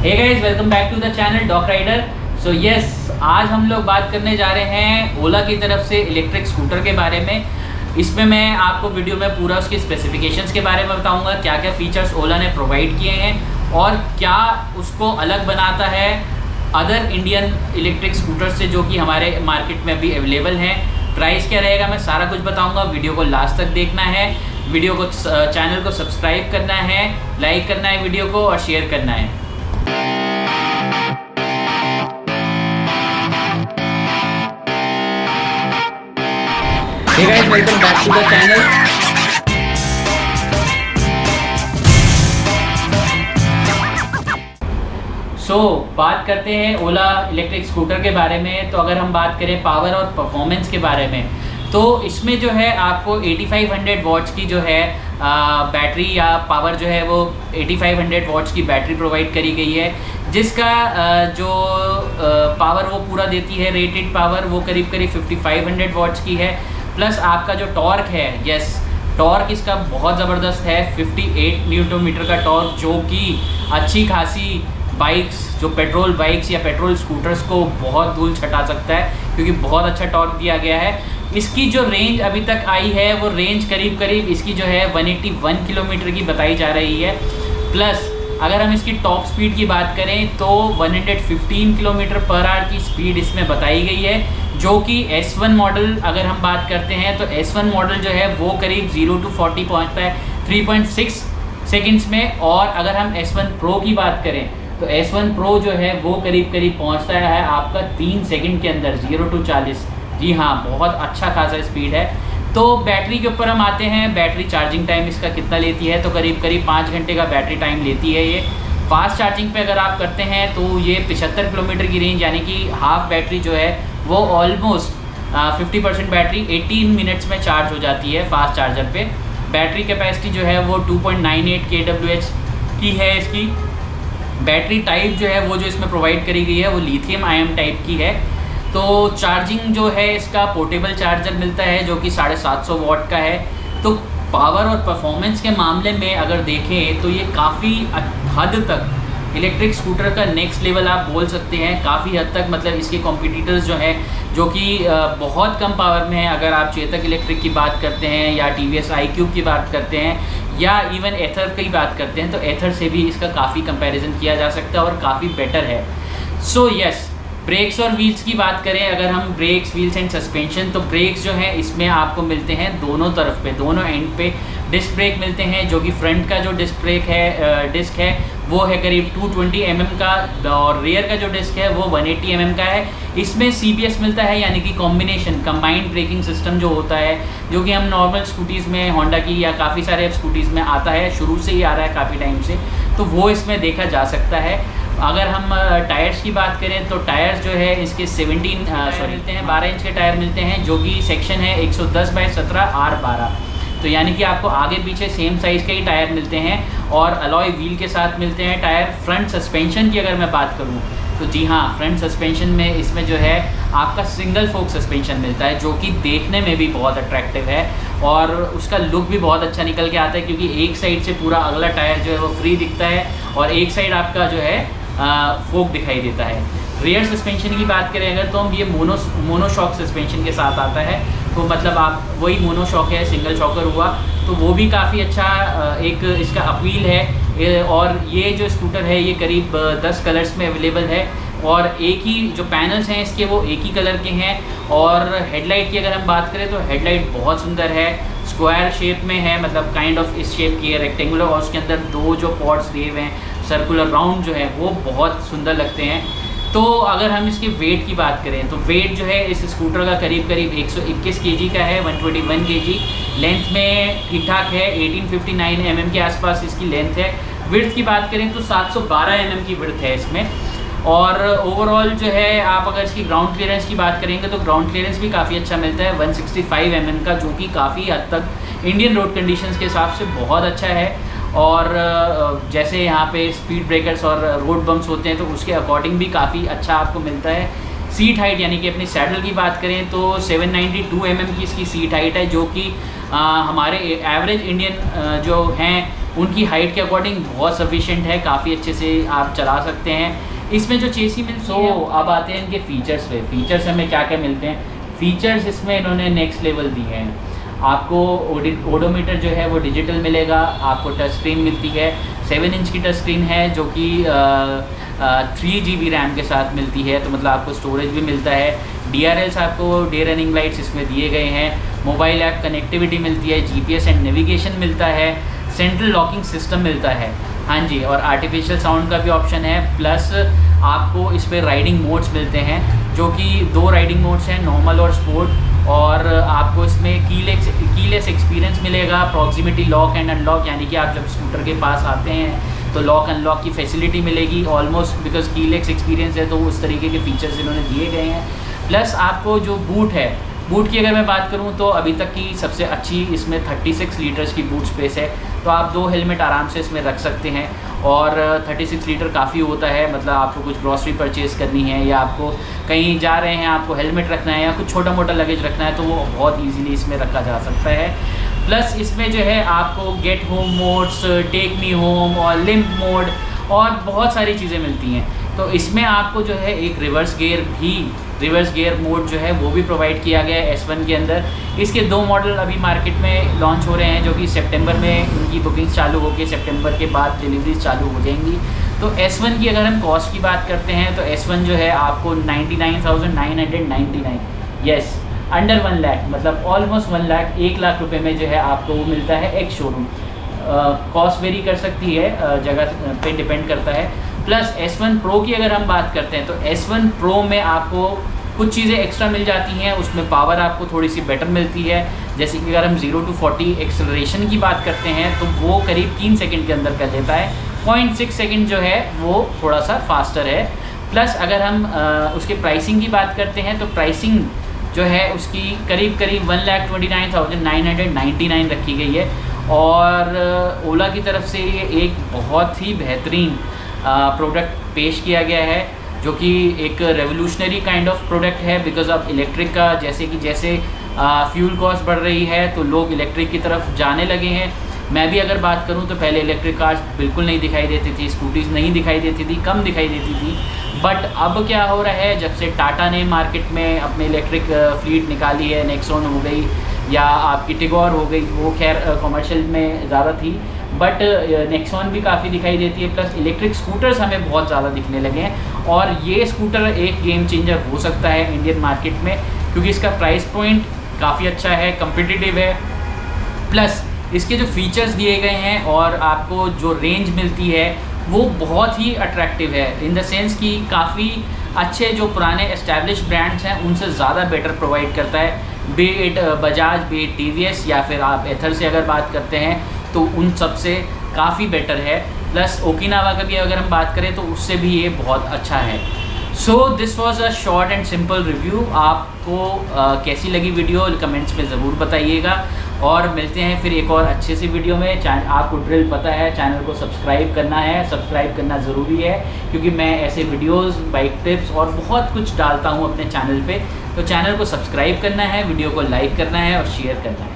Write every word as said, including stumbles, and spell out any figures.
Hey guys, welcome back to the channel doc rider. So yes, आज हम लोग बात करने जा रहे हैं ओला की तरफ से इलेक्ट्रिक स्कूटर के बारे में। इसमें मैं आपको वीडियो में पूरा उसकी स्पेसिफिकेशंस के बारे में बताऊंगा, क्या क्या फीचर्स ओला ने प्रोवाइड किए हैं और क्या उसको अलग बनाता है अदर इंडियन इलेक्ट्रिक स्कूटर से जो कि हमारे मार्केट में अभी अवेलेबल हैं। प्राइस क्या रहेगा, मैं सारा कुछ बताऊंगा। वीडियो को लास्ट तक देखना है, वीडियो को चैनल को सब्सक्राइब करना है, लाइक करना है वीडियो को और शेयर करना है। Hey guys, welcome back to the channel. So so, बात करते हैं ओला इलेक्ट्रिक स्कूटर के बारे में। तो अगर हम बात करें पावर और परफॉर्मेंस के बारे में, तो इसमें जो है आपको पचासी सौ वॉट्स की जो है बैटरी या पावर जो है वो पचासी सौ वॉट्स की बैटरी प्रोवाइड करी गई है, जिसका आ, जो आ, पावर वो पूरा देती है, रेटेड पावर वो करीब करीब पचपन सौ वॉट्स की है। प्लस आपका जो टॉर्क है, यस टॉर्क इसका बहुत ज़बरदस्त है, अट्ठावन न्यूटन मीटर का टॉर्क, जो कि अच्छी खासी बाइक्स जो पेट्रोल बाइक्स या पेट्रोल स्कूटर्स को बहुत धूल छटा सकता है, क्योंकि बहुत अच्छा टॉर्क दिया गया है। इसकी जो रेंज अभी तक आई है वो रेंज करीब करीब इसकी जो है एक सौ इक्यासी किलोमीटर की बताई जा रही है। प्लस अगर हम इसकी टॉप स्पीड की बात करें तो एक सौ पंद्रह किलोमीटर पर आवर की स्पीड इसमें बताई गई है, जो कि एस वन मॉडल अगर हम बात करते हैं तो एस वन मॉडल जो है वो करीब जीरो टू फोर्टी पहुँचता है थ्री पॉइंट सिक्स सेकेंड्स में। और अगर हम एस वन प्रो की बात करें तो एस वन प्रो जो है वो करीब करीब पहुंचता है आपका तीन सेकंड के अंदर, जीरो टू चालीस। जी हाँ, बहुत अच्छा खासा स्पीड है। तो बैटरी के ऊपर हम आते हैं, बैटरी चार्जिंग टाइम इसका कितना लेती है, तो करीब करीब पाँच घंटे का बैटरी टाइम लेती है ये। फास्ट चार्जिंग पे अगर आप करते हैं तो ये पचहत्तर किलोमीटर की रेंज, यानी कि हाफ बैटरी जो है वो ऑलमोस्ट फिफ्टी परसेंट बैटरी अठारह मिनट्स में चार्ज हो जाती है फास्ट चार्जर पे। बैटरी कैपेसिटी जो है वो two point nine eight K W H की है इसकी। बैटरी टाइप जो है वो जो इसमें प्रोवाइड करी गई है वो लिथियम आयन टाइप की है। तो चार्जिंग जो है इसका पोर्टेबल चार्जर मिलता है जो कि साढ़े सात सौ वॉट का है। तो पावर और परफॉर्मेंस के मामले में अगर देखें तो ये काफ़ी हद तक इलेक्ट्रिक स्कूटर का नेक्स्ट लेवल आप बोल सकते हैं। काफ़ी हद तक मतलब इसके कॉम्पिटिटर्स जो हैं जो कि बहुत कम पावर में है, अगर आप चेतक इलेक्ट्रिक की बात करते हैं या T V S iQube की बात करते हैं या इवन एथर की बात करते हैं, तो एथर से भी इसका काफ़ी कंपैरिजन किया जा सकता है और काफ़ी बेटर है। So so, yes yes, brakes और व्हील्स की बात करें, अगर हम ब्रेक्स व्हील्स एंड सस्पेंशन, तो ब्रेक्स जो है इसमें आपको मिलते हैं दोनों तरफ पे, दोनों एंड पे डिस्क ब्रेक मिलते हैं, जो कि फ्रंट का जो डिस्क ब्रेक है डिस्क है वो है करीब दो सौ बीस एम एम का, और रियर का जो डिस्क है वो एक सौ अस्सी एम एम का है। इसमें सी बी एस मिलता है, यानी कि कॉम्बिनेशन कंबाइंड ब्रेकिंग सिस्टम जो होता है, जो कि हम नॉर्मल स्कूटीज़ में होंडा की या काफ़ी सारे स्कूटीज़ में आता है, शुरू से ही आ रहा है काफ़ी टाइम से, तो वो इसमें देखा जा सकता है। अगर हम टायर्स की बात करें तो टायर्स जो है इसके सत्रह सॉरी मिलते हैं, बारह इंच के टायर मिलते हैं, जो कि सेक्शन है एक सौ दस बाई सत्रह आर बारह। तो यानी कि आपको आगे पीछे सेम साइज़ के ही टायर मिलते हैं और अलॉय व्हील के साथ मिलते हैं टायर। फ्रंट सस्पेंशन की अगर मैं बात करूं तो जी हाँ, फ्रंट सस्पेंशन में इसमें जो है आपका सिंगल फोक सस्पेंशन मिलता है, जो कि देखने में भी बहुत अट्रैक्टिव है और उसका लुक भी बहुत अच्छा निकल के आता है, क्योंकि एक साइड से पूरा अगला टायर जो है वो फ्री दिखता है और एक साइड आपका जो है आ, फोक दिखाई देता है। रियर सस्पेंशन की बात करें अगर, तो हम ये मोनो मोनोशॉक सस्पेंशन के साथ आता है, तो मतलब आप वही मोनोशॉक है, सिंगल शॉकर हुआ, तो वो भी काफ़ी अच्छा एक इसका अपील है। और ये जो स्कूटर है ये करीब दस कलर्स में अवेलेबल है और एक ही जो पैनल्स हैं इसके वो एक ही कलर के हैं। और हेडलाइट की अगर हम बात करें तो हेडलाइट बहुत सुंदर है, स्क्वायर शेप में है, मतलब काइंड ऑफ इस शेप की है, रेक्टेंगुलर, और उसके अंदर दो जो पॉट्स दिए हुए हैं सर्कुलर राउंड जो है वो बहुत सुंदर लगते हैं। तो अगर हम इसके वेट की बात करें तो वेट जो है इस स्कूटर का करीब करीब एक सौ इक्कीस केजी का है, एक सौ इक्कीस केजी। लेंथ में ठीक ठाक है, अठारह सौ उनसठ एम एम के आसपास इसकी लेंथ है। विड्थ की बात करें तो सात सौ बारह एम एम की विड्थ है इसमें। और ओवरऑल जो है आप अगर इसकी ग्राउंड क्लियरेंस की बात करेंगे तो ग्राउंड क्लियरेंस भी काफ़ी अच्छा मिलता है, एक सौ पैंसठ एम एम का, जो कि काफ़ी हद तक इंडियन रोड कंडीशंस के हिसाब से बहुत अच्छा है। और जैसे यहाँ पे स्पीड ब्रेकर्स और रोड बम्प्स होते हैं तो उसके अकॉर्डिंग भी काफ़ी अच्छा आपको मिलता है। सीट हाइट यानी कि अपनी सैडल की बात करें तो सात सौ बानवे एम एम की इसकी सीट हाइट है, जो कि हमारे एवरेज इंडियन जो हैं उनकी हाइट के अकॉर्डिंग बहुत सफिशिएंट है, काफ़ी अच्छे से आप चला सकते हैं। इसमें जो चेसी मिलती so, है, अब आते हैं इनके फीचर्स पे। फीचर्स हमें क्या क्या मिलते हैं। फीचर्स इसमें इन्होंने नेक्स्ट लेवल दिए हैं। आपको ओडोमीटर जो है वो डिजिटल मिलेगा, आपको टच स्क्रीन मिलती है, सेवन इंच की टच स्क्रीन है जो कि थ्री जी बी रैम के साथ मिलती है, तो मतलब आपको स्टोरेज भी मिलता है। डी आर एल्स आपको डे रनिंग लाइट्स इसमें दिए गए हैं, मोबाइल ऐप कनेक्टिविटी मिलती है, G P S and navigation मिलता है, सेंट्रल लॉकिंग सिस्टम मिलता है, हाँ जी, और आर्टिफिशियल साउंड का भी ऑप्शन है। प्लस आपको इस पर राइडिंग मोड्स मिलते हैं जो कि दो राइडिंग मोड्स हैं, नॉर्मल और स्पोर्ट, और आपको इसमें कीलेस कीलेस एक्सपीरियंस मिलेगा, प्रॉक्सिमिटी लॉक एंड अनलॉक, यानी कि आप जब स्कूटर के पास आते हैं तो लॉक अनलॉक की फैसिलिटी मिलेगी ऑलमोस्ट, बिकॉज कीलेस एक्सपीरियंस है तो उस तरीके के फीचर्स इन्होंने दिए गए हैं। प्लस आपको जो बूट है, बूट की अगर मैं बात करूं तो अभी तक की सबसे अच्छी इसमें छत्तीस लीटर्स की बूट स्पेस है, तो आप दो हेलमेट आराम से इसमें रख सकते हैं। और छत्तीस लीटर काफ़ी होता है, मतलब आपको कुछ ग्रॉसरी परचेज़ करनी है या आपको कहीं जा रहे हैं, आपको हेलमेट रखना है या कुछ छोटा मोटा लगेज रखना है, तो वो बहुत इजीली इसमें रखा जा सकता है। प्लस इसमें जो है आपको get home modes, take me home और लिम्प मोड और बहुत सारी चीज़ें मिलती हैं। तो इसमें आपको जो है एक रिवर्स गियर भी रिवर्स गियर मोड जो है वो भी प्रोवाइड किया गया है एस वन के अंदर। इसके दो मॉडल अभी मार्केट में लॉन्च हो रहे हैं जो कि सितंबर में उनकी बुकिंग्स चालू होकर सितंबर के बाद डिलीवरीज चालू हो जाएंगी। तो एस वन की अगर हम कॉस्ट की बात करते हैं तो एस वन जो है आपको ninety nine thousand nine hundred ninety nine yes under one lakh मतलब ऑलमोस्ट वन लाख एक लाख रुपए में जो है आपको वो मिलता है एक शोरूम। कॉस्ट uh, वेरी कर सकती है, uh, जगह पे डिपेंड करता है। प्लस एस वन प्रो की अगर हम बात करते हैं तो एस वन प्रो में आपको कुछ चीज़ें एक्स्ट्रा मिल जाती हैं, उसमें पावर आपको थोड़ी सी बेटर मिलती है। जैसे कि अगर हम ज़ीरो टू फोर्टी एक्सेलरेशन की बात करते हैं तो वो करीब तीन सेकंड के अंदर कर लेता है, पॉइंट सिक्स सेकंड जो है वो थोड़ा सा फास्टर है। प्लस अगर हम uh, उसके प्राइसिंग की बात करते हैं तो प्राइसिंग जो है उसकी करीब करीब one lakh twenty nine thousand nine hundred ninety nine रखी गई है। और ओला की तरफ से ये एक बहुत ही बेहतरीन प्रोडक्ट पेश किया गया है जो कि एक रेवोल्यूशनरी काइंड ऑफ प्रोडक्ट है, बिकॉज ऑफ इलेक्ट्रिक का जैसे कि जैसे फ्यूल कॉस्ट बढ़ रही है तो लोग इलेक्ट्रिक की तरफ जाने लगे हैं। मैं भी अगर बात करूं तो पहले इलेक्ट्रिक कार्स बिल्कुल नहीं दिखाई देती थी, स्कूटीज़ नहीं दिखाई देती थी, कम दिखाई देती थी। बट अब क्या हो रहा है, जब से टाटा ने मार्केट में अपने इलेक्ट्रिक फ्लीट निकाली है, नेक्सॉन हो गई या आपकी टिगोर हो गई, वो खैर कमर्शियल में ज़्यादा थी, बट नेक्सॉन भी काफ़ी दिखाई देती है। प्लस इलेक्ट्रिक स्कूटर्स हमें बहुत ज़्यादा दिखने लगे हैं और ये स्कूटर एक गेम चेंजर हो सकता है इंडियन मार्केट में, क्योंकि इसका प्राइस पॉइंट काफ़ी अच्छा है, कम्पिटिटिव है। प्लस इसके जो फीचर्स दिए गए हैं और आपको जो रेंज मिलती है वो बहुत ही अट्रैक्टिव है, इन द सेंस कि काफ़ी अच्छे जो पुराने एस्टैब्लिश ब्रांड्स हैं उनसे ज़्यादा बेटर प्रोवाइड करता है। Be it Bajaj, be it T V S या फिर आप एथर से अगर बात करते हैं तो उन सब से काफ़ी बेटर है। प्लस ओकिनावा का भी अगर हम बात करें तो उससे भी ये बहुत अच्छा है। So this was a short and simple review. आपको uh, कैसी लगी वीडियो कमेंट्स में ज़रूर बताइएगा और मिलते हैं फिर एक और अच्छे सी वीडियो में। चैनल आपको ड्रिल पता है, चैनल को सब्सक्राइब करना है, सब्सक्राइब करना ज़रूरी है क्योंकि मैं ऐसे वीडियोस, बाइक टिप्स और बहुत कुछ डालता हूँ अपने चैनल पे। तो चैनल को सब्सक्राइब करना है, वीडियो को लाइक करना है और शेयर करना है।